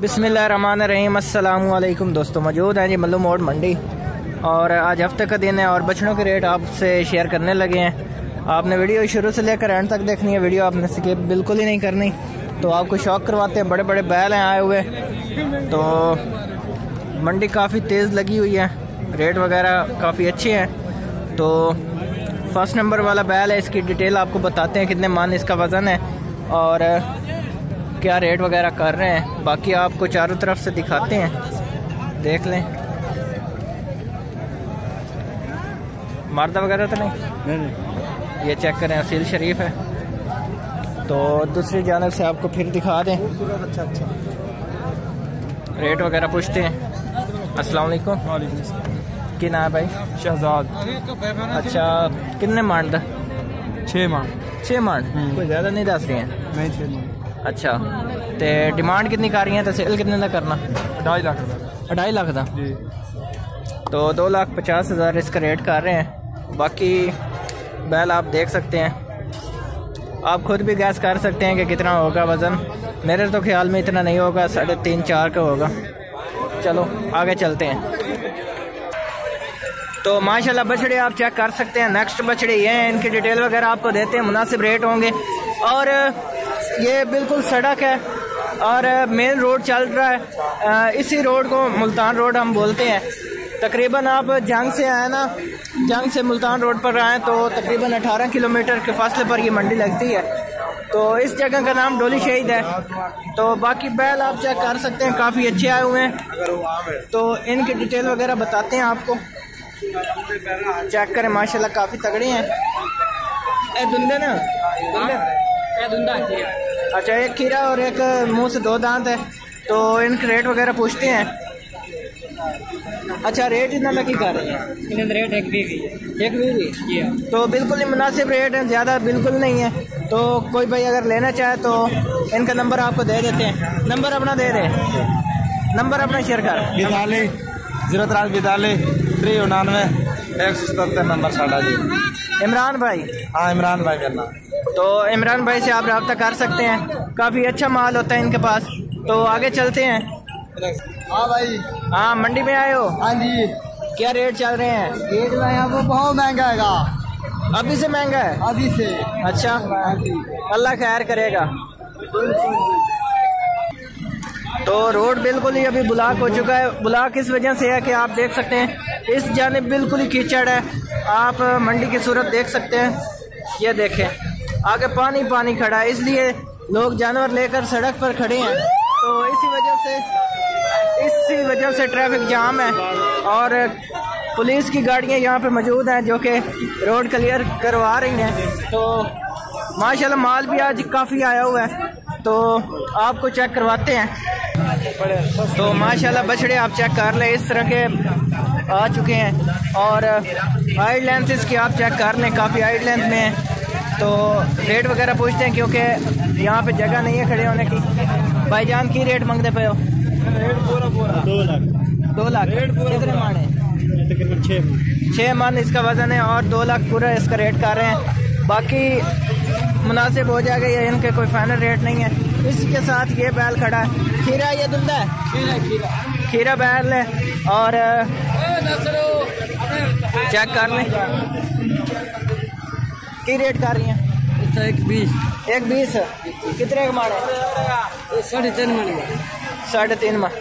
बिस्मिल्लाहिर्रहमानिर्रहीम। अस्सलामु अलैकुम दोस्तों, मौजूद हैं जी मल्लू मोड़ मंडी और आज हफ्ते का दिन है और बछड़ों के रेट आपसे शेयर करने लगे हैं। आपने वीडियो शुरू से लेकर एंड तक देखनी है, वीडियो आपने स्किप बिल्कुल ही नहीं करनी। तो आपको शौक करवाते हैं, बड़े बड़े बैल हैं आए हुए, तो मंडी काफ़ी तेज़ लगी हुई है, रेट वगैरह काफ़ी अच्छे हैं। तो फर्स्ट नंबर वाला बैल है, इसकी डिटेल आपको बताते हैं, कितने मान इसका वज़न है और क्या रेट वगैरह कर रहे हैं। बाकी आपको चारों तरफ से दिखाते हैं, देख लें। मार्दा वगैरह तो नहीं, ये चेक करें, असील शरीफ है। तो दूसरी जानब से आपको फिर दिखा दें, अच्छा रेट वगैरह पूछते हैं। अस्सलाम वालेकुम, क्या नाम है भाई? शहजाद। अच्छा, कितने मान दा? 6 मान। 6 मान, कोई ज़्यादा नहीं दस रही हैं? नहीं, 6 मान। अच्छा, तो डिमांड कितनी कर रही हैं? तो सेल कितने का करना? 2.5 लाख। 2.5 लाख का जी। तो 2,50,000 इसका रेट कर रहे हैं। बाकी बैल आप देख सकते हैं, आप खुद भी गैस कर सकते हैं कि कितना होगा वज़न। मेरे तो ख्याल में इतना नहीं होगा, 3.5-4 का होगा। चलो आगे चलते हैं। तो माशाल्लाह बछड़े आप चेक कर सकते हैं। नेक्स्ट बछड़े ये हैं, इनकी डिटेल वगैरह आपको देते हैं, मुनासिब रेट होंगे। और ये बिल्कुल सड़क है और मेन रोड चल रहा है, इसी रोड को मुल्तान रोड हम बोलते हैं। तकरीबन आप जंग से आए ना, जंग से मुल्तान रोड पर आए तो तकरीबन 18 किलोमीटर के फासले पर ये मंडी लगती है। तो इस जगह का नाम डोली शहीद है। तो बाकी बैल आप चेक कर सकते हैं, काफ़ी अच्छे आए हुए हैं। तो इनकी डिटेल वगैरह बताते हैं आपको, चेक करें। माशाल्लाह काफ़ी तगड़े हैं। ए दुंदे ना, दुंदा। अच्छा, एक खीरा और एक मुंह से 2 दांत है। तो इनके रेट वगैरह पूछते हैं। अच्छा, रेट इतना लगी कर रहे हैं? रेट एक भी तो बिल्कुल ही मुनासिब रेट है, ज़्यादा बिल्कुल नहीं है। तो कोई भाई अगर लेना चाहे तो इनका नंबर आपको दे देते हैं। नंबर अपना दे दे, नंबर अपना शेयर कर। 043 399 177 नंबर साढ़ा जी। इमरान भाई? हाँ, इमरान भाई करना। तो इमरान भाई से आप रब्ता कर सकते हैं, काफ़ी अच्छा माल होता है इनके पास। तो आगे चलते हैं। हाँ भाई। हाँ, मंडी में आए हो? हाँ जी। क्या रेट चल रहे हैं? रेट में यहाँ पर बहुत महंगा है। अभी से महंगा है? अभी से। अच्छा, अल्लाह खैर करेगा। तो रोड बिल्कुल ही अभी ब्लॉक हो चुका है। ब्लॉक इस वजह से है कि आप देख सकते हैं इस जानिब बिल्कुल ही कीचड़ है। आप मंडी की सूरत देख सकते हैं, ये देखें आगे पानी पानी खड़ा है, इसलिए लोग जानवर लेकर सड़क पर खड़े हैं। तो इसी वजह से ट्रैफिक जाम है और पुलिस की गाड़ियां यहाँ पे मौजूद हैं जो कि रोड क्लियर करवा रही हैं। तो माशाल्लाह माल भी आज काफ़ी आया हुआ है, तो आपको चेक करवाते हैं। तो माशाल्लाह बछड़े आप चेक कर लें, इस तरह के आ चुके हैं। और हाइट लेंथ इसकी आप चेक कर लें, काफ़ी हाइट लेंथ में है। तो रेट वगैरह पूछते हैं क्योंकि यहाँ पे जगह नहीं है खड़े होने की। भाईजान की रेट मांगते पे हो? रेट पूरा 2 लाख। कितने मान है? तकरीबन 6 मन इसका वजन है और 2 लाख पूरा इसका रेट कर रहे हैं। बाकी मुनासिब हो जाएगा, ये इनके कोई फाइनल रेट नहीं है। इसके साथ ये बैल खड़ा है, खीरा ये दुंदा है, खीरा बैल है। और चेक कर लें की रेट कर रही हैं? 120। कितने का मान है? 3.5 मान।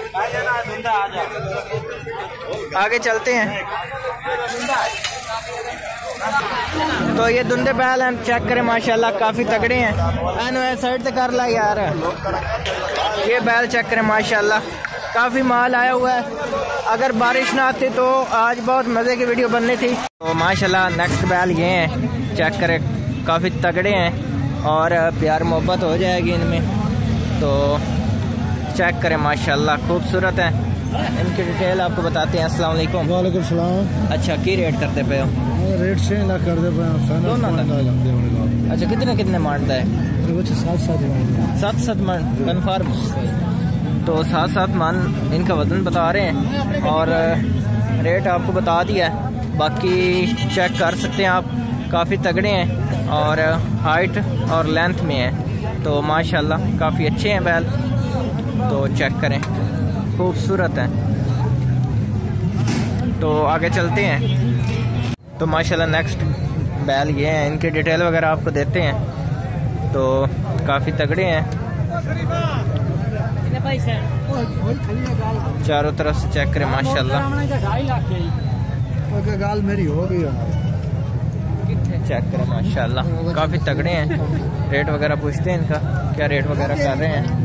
आगे चलते हैं। तो ये दुंदे बैल हैं, चेक करें माशाल्लाह काफ़ी तगड़े हैं। एनो साइड से कर ला यार, ये बैल चेक करें माशाल्लाह काफ़ी माल आया हुआ है। अगर बारिश ना आती तो आज बहुत मज़े की वीडियो बननी थी। तो माशाल्लाह नेक्स्ट बैल ये हैं, चेक करें काफ़ी तगड़े हैं और प्यार मोहब्बत हो जाएगी इनमें। तो चेक करें माशाल्लाह खूबसूरत है। इनकी डिटेल आपको बताते हैं। अस्सलाम वालेकुम। वालेकुम सलाम। अच्छा, की रेट करते पे हो? रेट 6 लाख कर दे पे। अच्छा, कितने मारता है? 7 मन कन्फर्म। तो 7 मन इनका वज़न बता रहे हैं और रेट आपको बता दिया है। बाकी चेक कर सकते हैं आप, काफ़ी तगड़े हैं और हाइट और लेंथ में है। तो माशाल्लाह काफ़ी अच्छे हैं बैल। तो चेक करें, खूबसूरत है। तो आगे चलते हैं। तो माशाल्लाह नेक्स्ट बैल ये हैं, इनकी डिटेल वगैरह आपको देते हैं। तो काफ़ी तगड़े हैं, चारों तरफ से चेक करें माशाल्लाह। गाल मेरी हो गई, चेक करें माशाल्लाह, काफ़ी तगड़े हैं। रेट वगैरह पूछते हैं इनका, क्या रेट वगैरह कर रहे हैं।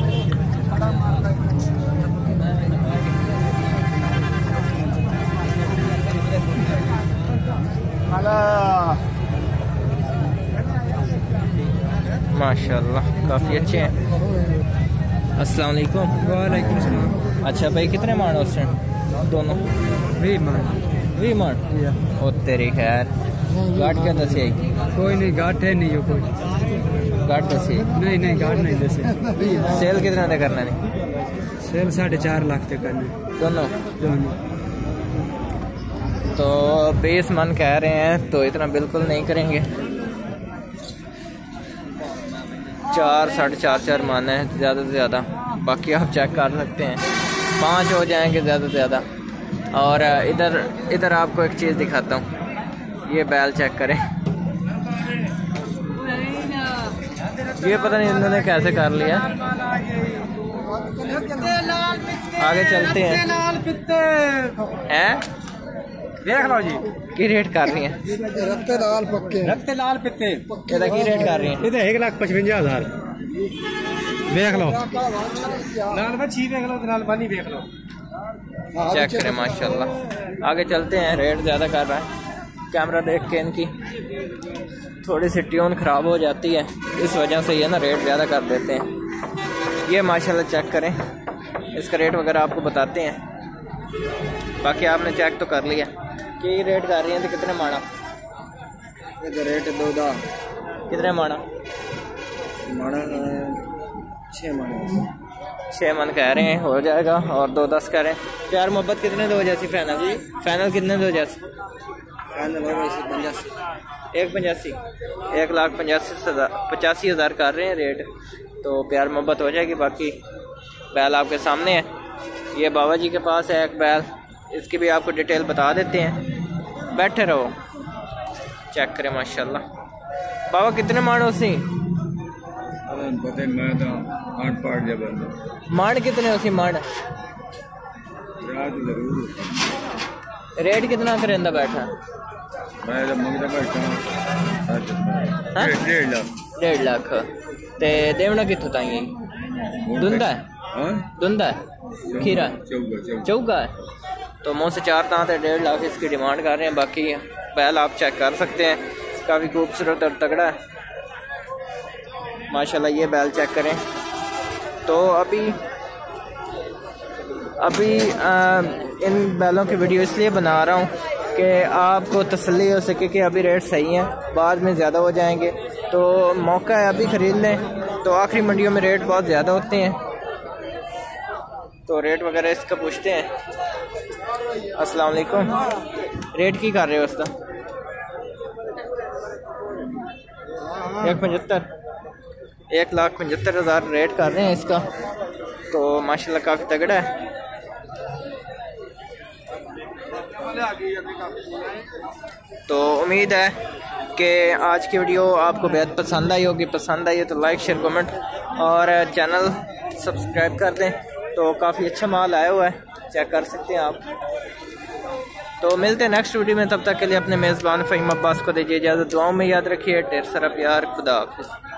माशाल्लाह काफ़ी अच्छे हैं। अस्सलाम वालेकुम। वालेकुम सलाम। अच्छा भाई, कितने मान उस दोनों? 20 मान। ओ तेरी खैर, गाट क्या दसे? कोई नहीं, गाठ है नहीं, कोई गाट दसे? नहीं गाठ नहीं दसे। सेल कितना दे करना नहीं? सेल 4.5 लाख तक करना दोनों। तो 20 मन कह रहे हैं, तो इतना बिल्कुल नहीं करेंगे। 4 साढ़े 4 मन है ज़्यादा से ज़्यादा, बाकी आप चेक कर सकते हैं। 5 हो जाएंगे ज़्यादा से ज़्यादा। और इधर आपको एक चीज़ दिखाता हूँ, ये बैल चेक करें। ये पता नहीं इन्होंने कैसे कर लिया। आगे चलते हैं। देख लो जी, की रेट कर रही हैं? रत्ते लाल पक्के, रत्ते लाल पित्ते। ये की रेट कर रही हैं? 1,55,000। देख लो लाल मच्छी, देख लो लाल पानी, देख लो। चेक करें माशाल्लाह। आगे चलते हैं। रेट ज़्यादा कर रहा है, कैमरा देख के इनकी थोड़ी सी ट्यून ख़राब हो जाती है, इस वजह से ये ना रेट ज़्यादा कर देते हैं। ये माशाल्लाह चेक करें, इसका रेट वगैरह आपको बताते हैं। बाकी आपने चेक तो कर लिया कि रेट कर रही हैं। तो कितने माना? रेट 2 कितने माना? 6 मन कह रहे हैं, हो जाएगा। और 2-10 कह रहे हैं। प्यार मोहब्बत कितने दो जैसी फाइनल? फाइनल कितने दो जैसी? 1,85,000 1,85,000 कर रहे हैं रेट। तो प्यार मोहब्बत हो जाएगी। बाकी बैल आपके सामने है। ये बाबा जी के पास है एक बैल, इसकी भी आपको डिटेल बता देते हैं। बैठे रहो, चेक करें माशाल्लाह। बाबा कितने माणो सी? माण कितने उसी माण? रेट कितना करेंदा बैठा? 1.5 लाख। ते देवना कितों ताई? दुंदा है? दुंदा है? खीरा चौका है? तो मुँह से 4 दांत है, 1.5 लाख इसकी डिमांड कर रहे हैं। बाकी बैल आप चेक कर सकते हैं, काफ़ी खूबसूरत और तगड़ा है माशाल्लाह। ये बैल चेक करें। तो अभी इन बैलों की वीडियो इसलिए बना रहा हूँ कि आपको तसल्ली हो सके कि अभी रेट सही हैं, बाद में ज़्यादा हो जाएंगे। तो मौका है, अभी ख़रीद लें। तो आखिरी मंडियों में रेट बहुत ज़्यादा होते हैं, तो रेट वगैरह इसका पूछते हैं। अस्सलाम वालेकुम। रेट की कर रहे हो उसका? 1,75,000 रेट कर रहे हैं इसका। तो माशाल्लाह काफ़ी तगड़ा है। तो उम्मीद है कि आज की वीडियो आपको बेहद पसंद आई होगी। पसंद आई है तो लाइक शेयर कमेंट और चैनल सब्सक्राइब कर दें। तो काफ़ी अच्छा माल आया हुआ है, चेक कर सकते हैं आप। तो मिलते हैं नेक्स्ट वीडियो में, तब तक के लिए अपने मेज़बान फ़हीम अब्बास को दीजिए इजाज़त। दुआओं में याद रखिए। ढेर सारा प्यार। खुदा हाफिज़।